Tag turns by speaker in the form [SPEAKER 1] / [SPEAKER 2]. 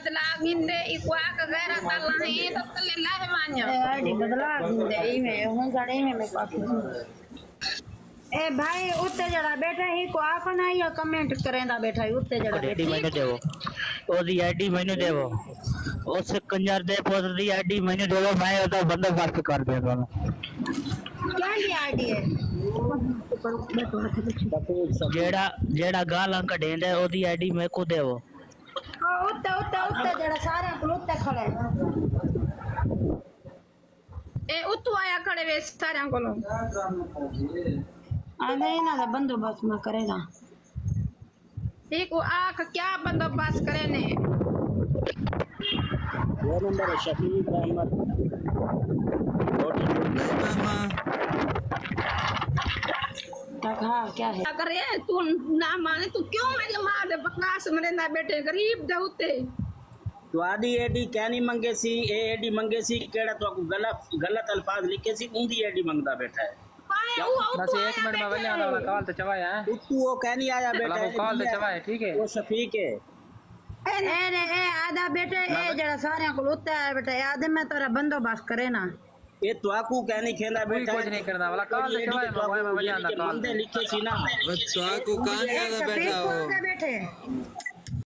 [SPEAKER 1] बदला गिंदे इक्वा का गैरा तला है तो तले लाहे मान्यो
[SPEAKER 2] आईडी बदला गिंदे इमे हूं गड़े में काफी ए भाई उत्ते जड़ा बैठा ही को आखना या कमेंट करेंदा बैठा ही उत्ते जड़ा
[SPEAKER 3] आईडी मैंने देवो ओदी आईडी मैंने देवो उस कंजर दे पोत दी आईडी मैंने देवो मैं ओदा बंदोबस्त कर दे दोनों
[SPEAKER 2] क्या ली आईडी है
[SPEAKER 3] जेड़ा जेड़ा गालां कढेंदे ओदी आईडी मैं को देवो
[SPEAKER 2] उत्ते जड़ा सारे उत्ते खड़े
[SPEAKER 1] ए उतु आया खड़े वे सारे कोलो
[SPEAKER 2] आने ना बंदोबस्त में करेगा
[SPEAKER 1] एक आख क्या बंदोबस्त करे ने
[SPEAKER 3] वो नंबर है शफीक अहमद
[SPEAKER 2] हाँ क्या है
[SPEAKER 1] करे तू ना माने तू क्यों मेरे मां दे बकवास मरे ना बेटे गरीब दे उते
[SPEAKER 3] तो आदि एडी कहनी मंगे सी ए एडी मंगे सी केड़ा तो गलत गलत अल्फाज लिखे सी उंदी एडी मंगदा बैठा है
[SPEAKER 4] बस 1 मिनट में वल्ले आना कॉल तो चवाया है
[SPEAKER 3] तू वो कहनी आया बेटा
[SPEAKER 4] वो कॉल तो चवाया ठीक है
[SPEAKER 3] वो शफीक है
[SPEAKER 2] ए आधा बेटे ए जड़ा सारे को उत्ते बेटा याद में तोरा बंदोबस्त करे ना
[SPEAKER 3] ये तो आकू कहनी खेला बेटा
[SPEAKER 4] कुछ नहीं करना वाला कॉल तो चवाया मैं वल्ले आना कॉल
[SPEAKER 3] लिखे सी ना
[SPEAKER 5] तो आकू कान ज्यादा बैठा हो
[SPEAKER 2] बैठे